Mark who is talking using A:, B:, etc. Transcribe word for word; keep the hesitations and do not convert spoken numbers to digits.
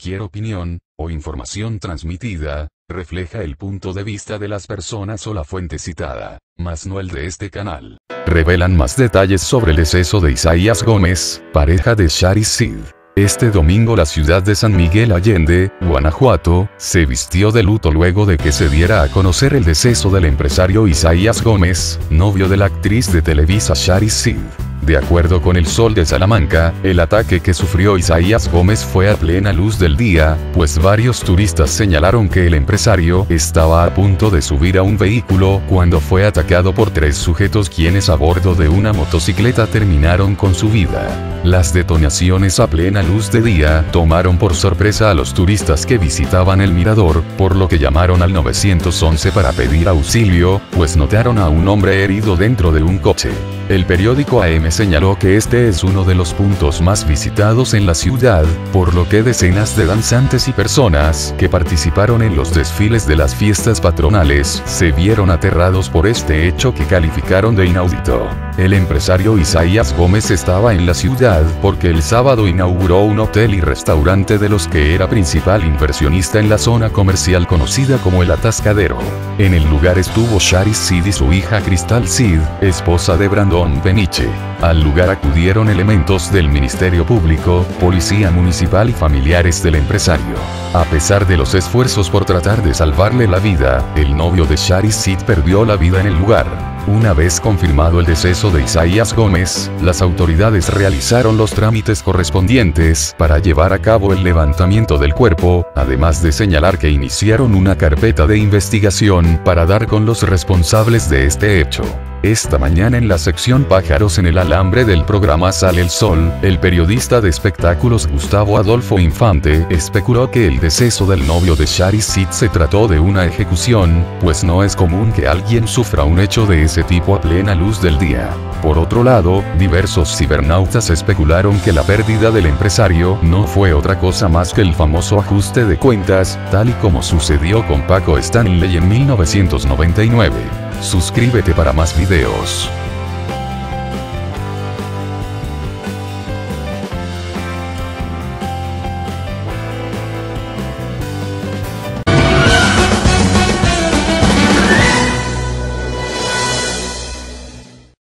A: cualquier opinión, o información transmitida, refleja el punto de vista de las personas o la fuente citada, mas no el de este canal. Revelan más detalles sobre el deceso de Isaías Gómez, pareja de Charis Sid. Este domingo la ciudad de San Miguel Allende, Guanajuato, se vistió de luto luego de que se diera a conocer el deceso del empresario Isaías Gómez, novio de la actriz de Televisa Charis Sid. De acuerdo con El Sol de Salamanca, el ataque que sufrió Isaías Gómez fue a plena luz del día, pues varios turistas señalaron que el empresario estaba a punto de subir a un vehículo cuando fue atacado por tres sujetos quienes a bordo de una motocicleta terminaron con su vida. Las detonaciones a plena luz de día tomaron por sorpresa a los turistas que visitaban el mirador, por lo que llamaron al nueve once para pedir auxilio, pues notaron a un hombre herido dentro de un coche. El periódico A M señaló que este es uno de los puntos más visitados en la ciudad, por lo que decenas de danzantes y personas que participaron en los desfiles de las fiestas patronales se vieron aterrados por este hecho que calificaron de inaudito. El empresario Isaías Gómez estaba en la ciudad porque el sábado inauguró un hotel y restaurante de los que era principal inversionista en la zona comercial conocida como El Atascadero. En el lugar estuvo Charis Sid y su hija Cristal Sid, esposa de Brandon Peniche. Al lugar acudieron elementos del Ministerio Público, Policía Municipal y familiares del empresario. A pesar de los esfuerzos por tratar de salvarle la vida, el novio de Charis Sid perdió la vida en el lugar. Una vez confirmado el deceso de Isaías Gómez, las autoridades realizaron los trámites correspondientes para llevar a cabo el levantamiento del cuerpo, además de señalar que iniciaron una carpeta de investigación para dar con los responsables de este hecho. Esta mañana en la sección Pájaros en el Alambre del programa Sale el Sol, el periodista de espectáculos Gustavo Adolfo Infante especuló que el deceso del novio de Charis Sid se trató de una ejecución, pues no es común que alguien sufra un hecho de ese tipo a plena luz del día. Por otro lado, diversos cibernautas especularon que la pérdida del empresario no fue otra cosa más que el famoso ajuste de cuentas, tal y como sucedió con Paco Stanley en mil novecientos noventa y nueve. Suscríbete para más videos.